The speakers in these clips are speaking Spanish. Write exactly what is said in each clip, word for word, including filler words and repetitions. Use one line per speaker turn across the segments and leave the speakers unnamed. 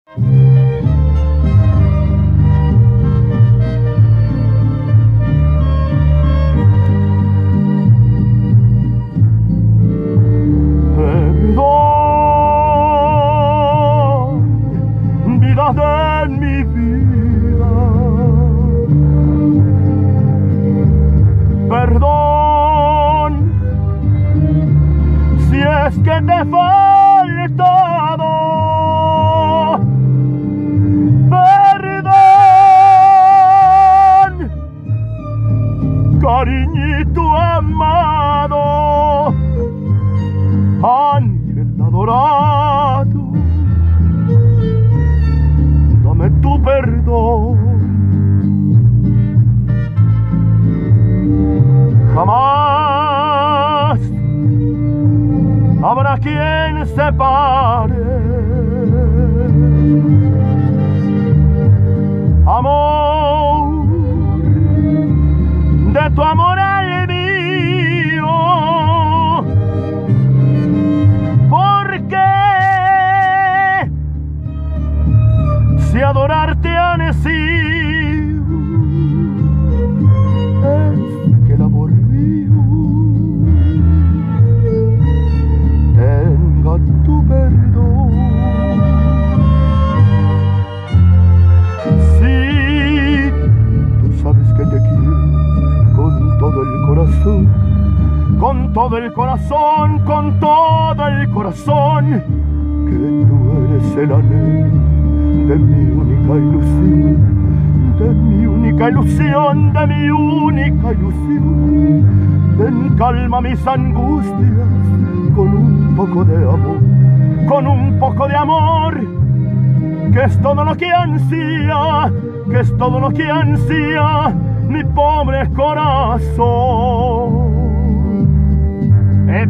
De mi vida, perdón si es que te he faltado, perdón, cariñito amado, ángel adorado, tu perdón. Jamás habrá quien separe amor de tu amor al mío, porque si adorarte ha nacido es que el amor mío tenga tu perdón. Sí, tú sabes que te quiero con todo el corazón, con todo el corazón, con todo el corazón, que tú eres el anhelo de mi única ilusión, de mi única ilusión, de mi única ilusión. Ven, calma mis angustias con un poco de amor, con un poco de amor, que es todo lo que ansía, que es todo lo que ansía mi pobre corazón. ¿Eh?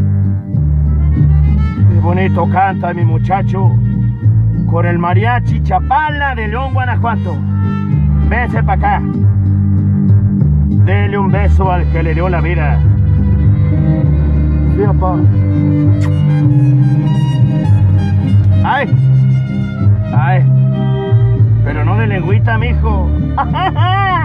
Qué bonito canta mi muchacho con el mariachi Chapala de León, Guanajuato. Vence para acá. Dele un beso al que le dio la vida. Sí, papá. Ay. Ay. Pero no de lengüita, mijo.